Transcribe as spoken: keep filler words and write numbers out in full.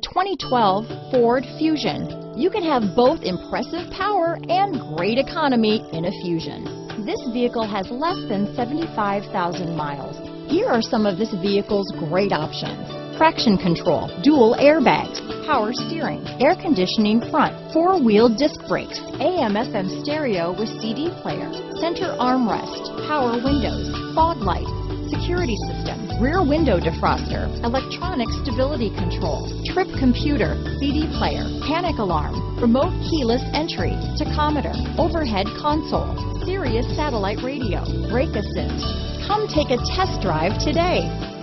twenty twelve Ford Fusion. You can have both impressive power and great economy in a Fusion. This vehicle has less than seventy-five thousand miles. Here are some of this vehicle's great options: traction control, dual airbags, power steering, air conditioning front, four-wheel disc brakes, A M F M stereo with C D player, center armrest, power windows, fog lights, security system, rear window defroster, electronic stability control, trip computer, C D player, panic alarm, remote keyless entry, tachometer, overhead console, SIRIUS Satellite Radio, brake assist. Come take a test drive today.